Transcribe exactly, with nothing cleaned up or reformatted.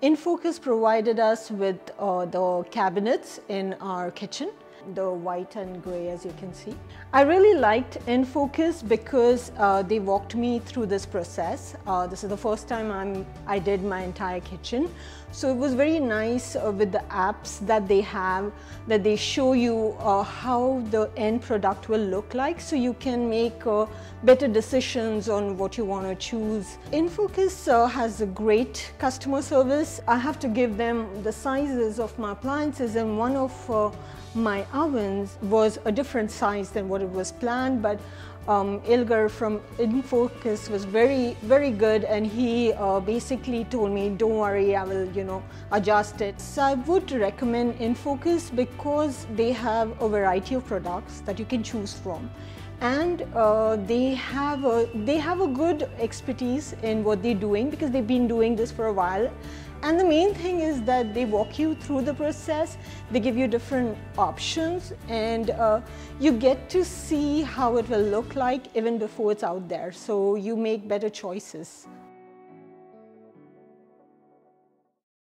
InFocus provided us with uh, the cabinets in our kitchen, the white and gray, as you can see. I really liked InFocus because uh, they walked me through this process. Uh, this is the first time I'm, I did my entire kitchen. So it was very nice uh, with the apps that they have, that they show you uh, how the end product will look like, so you can make uh, better decisions on what you want to choose. InFocus uh, has a great customer service. I have to give them the sizes of my appliances, and one of uh, my ovens was a different size than what it was planned, but um, Ilgar from InFocus was very, very good, and he uh, basically told me, don't worry, I will, you know, adjust it. So I would recommend InFocus because they have a variety of products that you can choose from. And uh, they have a they have a good expertise in what they're doing, because they've been doing this for a while. And the main thing is that they walk you through the process. They give you different options, and uh, you get to see how it will look like even before it's out there. So you make better choices.